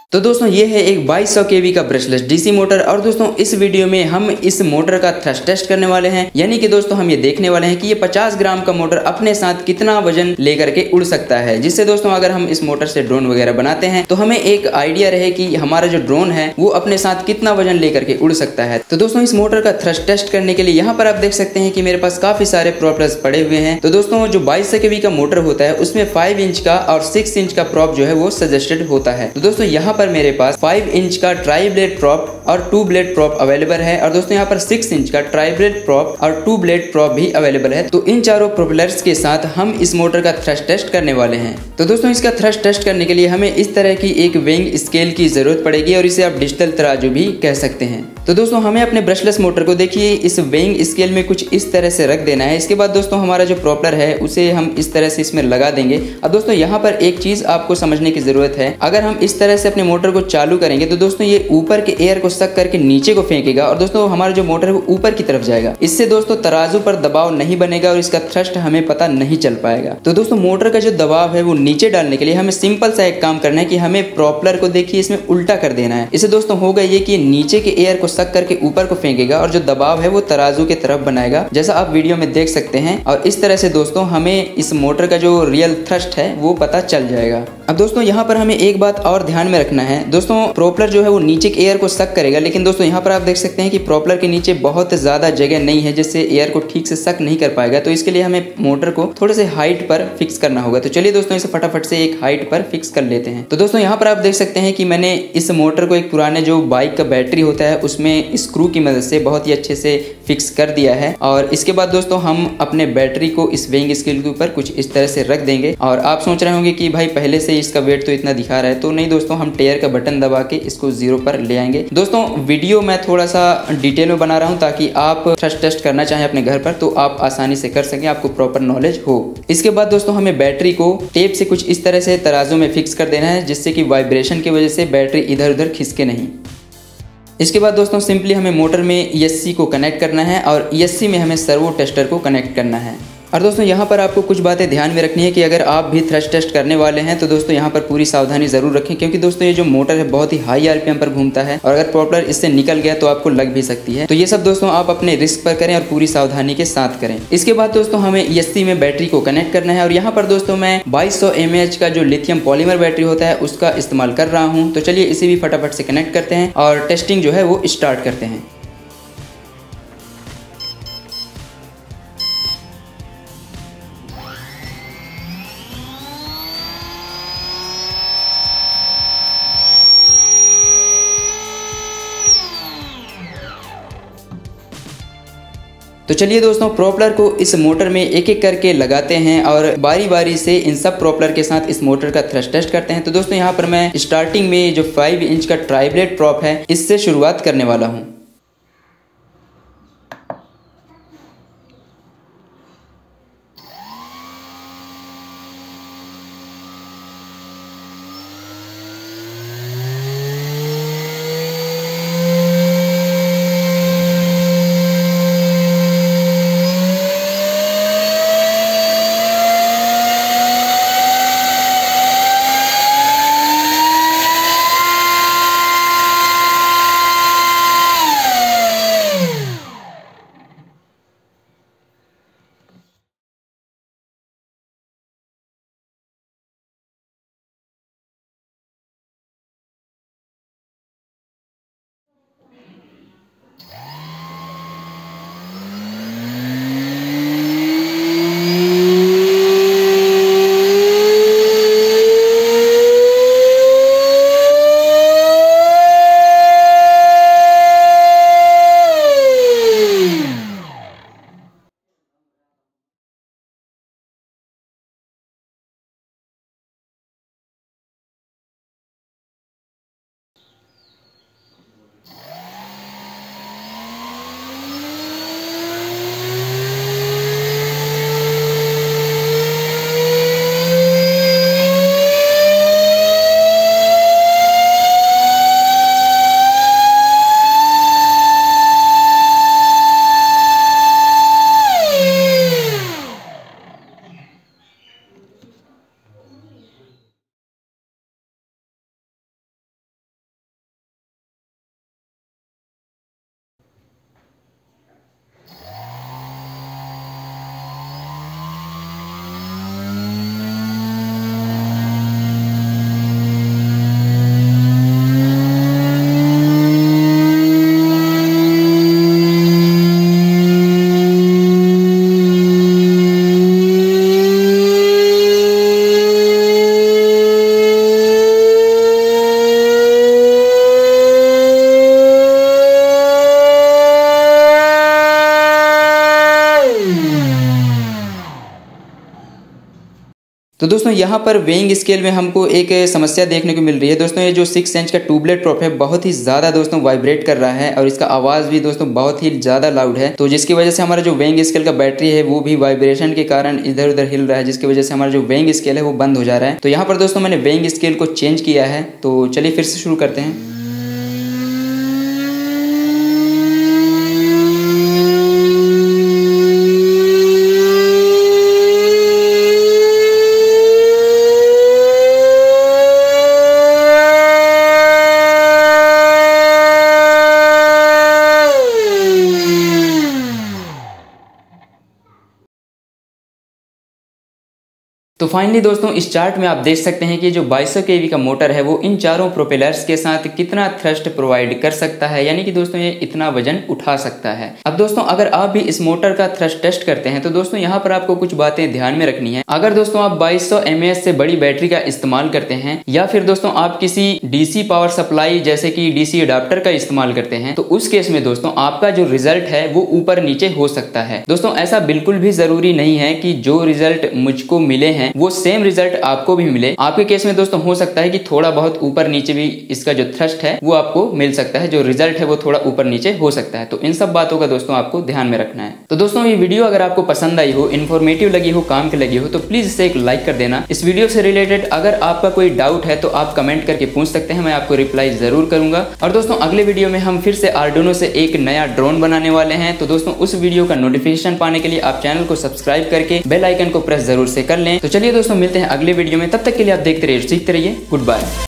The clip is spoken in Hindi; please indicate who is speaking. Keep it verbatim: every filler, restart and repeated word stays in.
Speaker 1: तो दोस्तों ये है एक बाईस सौ केवी का ब्रशलेस डीसी मोटर। और दोस्तों इस वीडियो में हम इस मोटर का थ्रस्ट टेस्ट करने वाले हैं, यानी कि दोस्तों हम ये देखने वाले हैं कि ये पचास ग्राम का मोटर अपने साथ कितना वजन लेकर के उड़ सकता है, जिससे दोस्तों अगर हम इस मोटर से ड्रोन वगैरह बनाते हैं तो हमें एक आइडिया रहे कि हमारा जो ड्रोन है वो अपने साथ कितना वजन लेकर के उड़ सकता है। तो दोस्तों इस मोटर का थ्रस्ट टेस्ट करने के लिए यहाँ पर आप देख सकते हैं कि मेरे पास काफी सारे प्रॉप्स पड़े हुए हैं। तो दोस्तों जो बाईस सौ केवी का मोटर होता है उसमें फाइव इंच का और सिक्स इंच का प्रॉप जो है वो सजेस्टेड होता है। तो दोस्तों यहाँ पर मेरे पास फाइव इंच का ट्राई ब्लेड प्रॉप और टू ब्लेड प्रॉप अवेलेबल है, और दोस्तों यहाँ पर सिक्स इंच का ट्राई ब्लेड प्रॉप और टू ब्लेड प्रॉप भी अवेलेबल है। तो इन चारों प्रोपेलर्स के साथ हम इस मोटर का थ्रस्ट टेस्ट करने वाले हैं। तो दोस्तों इसका थ्रस्ट टेस्ट करने के लिए हमें इस तरह की एक वेइंग स्केल की जरूरत पड़ेगी, और इसे आप डिजिटल तराजू भी कह सकते हैं। तो दोस्तों हमें अपने ब्रशलेस मोटर को देखिए इस वेइंग स्केल में कुछ इस तरह से रख देना है। इसके बाद दोस्तों हमारा जो प्रोपेलर है उसे हम इस तरह से इसमें लगा देंगे। अब दोस्तों यहाँ पर एक चीज आपको समझने की जरूरत है, अगर हम इस तरह से अपने मोटर को चालू करेंगे तो दोस्तों ये ऊपर के एयर को सक करके नीचे को फेंकेगा, और दोस्तों हमारा जो मोटर है वो ऊपर की तरफ जाएगा। इससे दोस्तों तराजू पर दबाव नहीं बनेगा और इसका थ्रस्ट हमें पता नहीं चल पाएगा। तो दोस्तों मोटर का जो दबाव है वो नीचे डालने के लिए हमें सिंपल सा एक काम करना है कि हमें प्रोपेलर को देखिए इसमें उल्टा कर देना है। इससे दोस्तों होगा ये कि नीचे के एयर को सक करके ऊपर को फेंकेगा और जो दबाव है वो तराजू की तरफ बनाएगा, जैसा आप वीडियो में देख सकते हैं। और इस तरह से दोस्तों हमें इस मोटर का जो रियल थ्रस्ट है वो पता चल जाएगा। अब दोस्तों यहाँ पर हमें एक बात और ध्यान में रखना है, दोस्तों प्रोपेलर जो है वो नीचे के एयर को सक करेगा, लेकिन दोस्तों यहाँ पर आप देख सकते हैं कि प्रोपेलर के नीचे बहुत ज्यादा जगह नहीं है जिससे एयर को ठीक से सक नहीं कर पाएगा। तो इसके लिए हमें मोटर को थोड़े से हाइट पर फिक्स करना होगा। तो चलिए दोस्तों इसे फटाफट से एक हाइट पर फिक्स कर लेते हैं। तो दोस्तों यहाँ पर आप देख सकते हैं कि मैंने इस मोटर को एक पुराने जो बाइक का बैटरी होता है उसमें स्क्रू की मदद से बहुत ही अच्छे से फिक्स कर दिया है। और इसके बाद दोस्तों हम अपने बैटरी को इस वेइंग स्केल के ऊपर कुछ इस तरह से रख देंगे। और आप सोच रहे होंगे कि भाई पहले से इसका वेट तो इतना दिखा रहा है, तो नहीं दोस्तों, हम टेयर का बटन दबा के इसको जीरो पर ले आएंगे। दोस्तों वीडियो मैं थोड़ा सा डिटेल में बना रहा हूं ताकि आप थ्रस्ट टेस्ट करना चाहें अपने घर पर तो आप आसानी से कर सकें, आपको प्रॉपर नॉलेज हो। इसके बाद दोस्तों हमें बैटरी को टेप से कुछ इस तरह से तराजू में फिक्स कर देना है, जिससे कि वाइब्रेशन की वजह से बैटरी इधर उधर खिसके नहीं। इसके बाद दोस्तों सिंपली हमें मोटर में ई एस सी को कनेक्ट करना है और ई एस सी में हमें सर्वो टेस्टर को कनेक्ट करना है। और दोस्तों यहाँ पर आपको कुछ बातें ध्यान में रखनी है कि अगर आप भी थ्रस्ट टेस्ट करने वाले हैं तो दोस्तों यहाँ पर पूरी सावधानी जरूर रखें, क्योंकि दोस्तों ये जो मोटर है बहुत ही हाई आरपीएम पर घूमता है, और अगर प्रोपेलर इससे निकल गया तो आपको लग भी सकती है। तो ये सब दोस्तों आप अपने रिस्क पर करें और पूरी सावधानी के साथ करें। इसके बाद दोस्तों हमें ई एस सी में बैटरी को कनेक्ट करना है, और यहाँ पर दोस्तों मैं बाईस सौ एम ए एच का जो लिथियम पॉलीमर बैटरी होता है उसका इस्तेमाल कर रहा हूँ। तो चलिए इसे भी फटाफट से कनेक्ट करते हैं और टेस्टिंग जो है वो स्टार्ट करते हैं। तो चलिए दोस्तों प्रोपेलर को इस मोटर में एक एक करके लगाते हैं और बारी बारी से इन सब प्रोपेलर के साथ इस मोटर का थ्रस्ट टेस्ट करते हैं। तो दोस्तों यहाँ पर मैं स्टार्टिंग में जो फाइव इंच का ट्राई ब्लेड प्रॉप है इससे शुरुआत करने वाला हूँ। तो दोस्तों यहाँ पर वेइंग स्केल में हमको एक समस्या देखने को मिल रही है दोस्तों। ये जो सिक्स इंच का ट्यूबलेट प्रॉप है बहुत ही ज़्यादा दोस्तों वाइब्रेट कर रहा है और इसका आवाज़ भी दोस्तों बहुत ही ज़्यादा लाउड है, तो जिसकी वजह से हमारा जो वेइंग स्केल का बैटरी है वो भी वाइब्रेशन के कारण इधर उधर हिल रहा है, जिसकी वजह से हमारा जो वेइंग स्केल है वो बंद हो जा रहा है। तो यहाँ पर दोस्तों मैंने वेइंग स्केल को चेंज किया है, तो चलिए फिर से शुरू करते हैं। तो फाइनली दोस्तों इस चार्ट में आप देख सकते हैं कि जो बाईस सौ केवी का मोटर है वो इन चारों प्रोपेलर्स के साथ कितना थ्रस्ट प्रोवाइड कर सकता है, यानी कि दोस्तों ये इतना वजन उठा सकता है। अब दोस्तों अगर आप भी इस मोटर का थ्रस्ट टेस्ट करते हैं तो दोस्तों यहाँ पर आपको कुछ बातें ध्यान में रखनी है। अगर दोस्तों आप बाईस सौ एम ए एच से बड़ी बैटरी का इस्तेमाल करते हैं या फिर दोस्तों आप किसी डीसी पावर सप्लाई जैसे कि डीसी अडाप्टर का इस्तेमाल करते हैं तो उस केस में दोस्तों आपका जो रिजल्ट है वो ऊपर नीचे हो सकता है। दोस्तों ऐसा बिल्कुल भी जरूरी नहीं है कि जो रिजल्ट मुझको मिले हैं वो सेम रिजल्ट आपको भी मिले। आपके केस में दोस्तों हो सकता है कि थोड़ा बहुत ऊपर नीचे भी इसका जो थ्रस्ट है वो आपको मिल सकता है, जो रिजल्ट है वो थोड़ा ऊपर नीचे हो सकता है। तो इन सब बातों का दोस्तों आपको ध्यान में रखना है। तो दोस्तों ये वीडियो अगर आपको पसंद आई हो, इन्फॉर्मेटिव लगी हो, काम की लगी हो तो प्लीज इसे एक लाइक कर देना। इस वीडियो से रिलेटेड अगर आपका कोई डाउट है तो आप कमेंट करके पूछ सकते हैं, मैं आपको रिप्लाई जरूर करूंगा। और दोस्तों अगले वीडियो में हम फिर से आर्डुइनो से एक नया ड्रोन बनाने वाले हैं, तो दोस्तों उस वीडियो का नोटिफिकेशन पाने के लिए आप चैनल को सब्सक्राइब करके बेल आइकन को प्रेस जरूर से कर लें। तो चलिए दोस्तों मिलते हैं अगले वीडियो में, तब तक के लिए आप देखते रहिए, सीखते रहिए। Good bye.